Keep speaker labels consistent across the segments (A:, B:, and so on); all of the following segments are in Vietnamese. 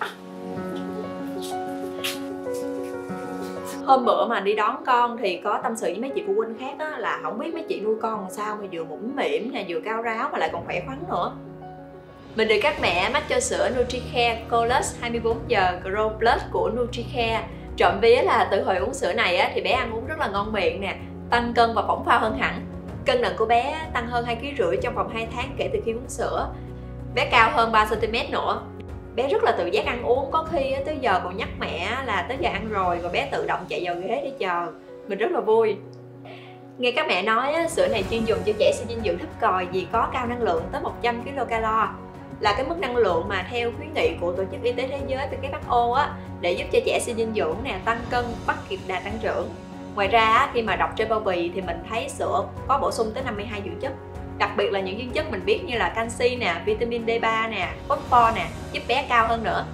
A: Hôm bữa mà đi đón con thì có tâm sự với mấy chị phụ huynh khác á, là không biết mấy chị nuôi con làm sao mà vừa mũm mĩm nè, vừa cao ráo mà lại còn khỏe khoắn nữa. Mình được các mẹ mách cho sữa NutriCare Colus 24 giờ Grow Plus của NutriCare. Trộm vía là từ hồi uống sữa này á, thì bé ăn uống rất là ngon miệng nè, tăng cân và phỏng phao hơn hẳn. Cân nặng của bé tăng hơn 2,5 kg trong vòng 2 tháng kể từ khi uống sữa. Bé cao hơn 3 cm nữa. Bé rất là tự giác ăn uống, có khi tới giờ còn nhắc mẹ là tới giờ ăn rồi bé tự động chạy vào ghế để chờ. Mình rất là vui. Nghe các mẹ nói sữa này chuyên dùng cho trẻ suy dinh dưỡng thấp còi vì có cao năng lượng tới 100 kcal, là cái mức năng lượng mà theo khuyến nghị của Tổ chức Y tế Thế giới WHO để giúp cho trẻ suy dinh dưỡng nè, tăng cân, bắt kịp đà tăng trưởng. Ngoài ra khi mà đọc trên bao bì thì mình thấy sữa có bổ sung tới 52 dưỡng chất. Đặc biệt là những dưỡng chất mình biết như là canxi nè, vitamin D3 nè, phosphor nè, giúp bé cao hơn nữa.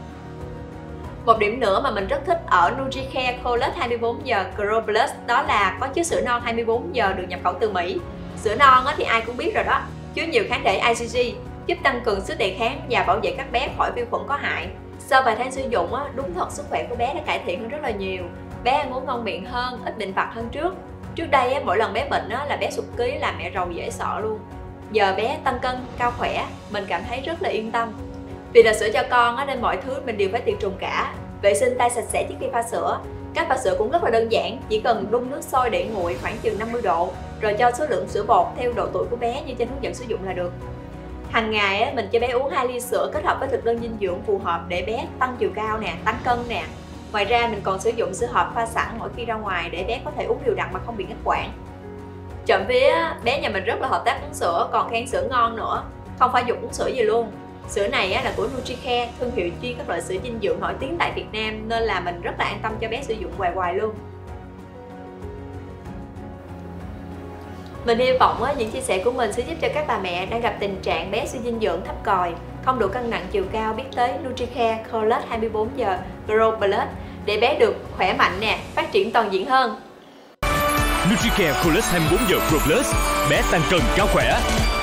A: Một điểm nữa mà mình rất thích ở NutriCare Colus 24 giờ Grow Plus đó là có chứa sữa non 24 giờ được nhập khẩu từ Mỹ. Sữa non thì ai cũng biết rồi đó, chứa nhiều kháng thể IgG, giúp tăng cường sức đề kháng và bảo vệ các bé khỏi vi khuẩn có hại. Sau vài tháng sử dụng đúng thật sức khỏe của bé đã cải thiện hơn rất là nhiều. Bé ăn uống ngon miệng hơn, ít bệnh vặt hơn trước. Trước đây mỗi lần bé bệnh là bé sụt ký làm mẹ rầu dễ sợ luôn. Giờ bé tăng cân, cao khỏe, mình cảm thấy rất là yên tâm. Vì là sữa cho con nên mọi thứ mình đều phải tiệt trùng cả. Vệ sinh tay sạch sẽ trước khi pha sữa. Cách pha sữa cũng rất là đơn giản, chỉ cần đun nước sôi để nguội khoảng chừng 50 độ, rồi cho số lượng sữa bột theo độ tuổi của bé như trên hướng dẫn sử dụng là được. Hàng ngày mình cho bé uống 2 ly sữa kết hợp với thực đơn dinh dưỡng phù hợp để bé tăng chiều cao nè, tăng cân nè. Ngoài ra mình còn sử dụng sữa hộp pha sẵn mỗi khi ra ngoài để bé có thể uống đều đặn mà không bị ngắt quãng. Trộm vía bé nhà mình rất là hợp tác uống sữa, còn khen sữa ngon nữa, không phải dục uống sữa gì luôn. Sữa này là của NutriCare, thương hiệu chuyên các loại sữa dinh dưỡng nổi tiếng tại Việt Nam, nên là mình rất là an tâm cho bé sử dụng hoài luôn. Mình hy vọng những chia sẻ của mình sẽ giúp cho các bà mẹ đang gặp tình trạng bé suy dinh dưỡng thấp còi, không đủ cân nặng chiều cao biết tới NutriCare Colus 24 giờ Grow Plus để bé được khỏe mạnh nè, phát triển toàn diện hơn.
B: NutriCare Colus 24 giờ Pro Plus, bé tăng cân cao khỏe.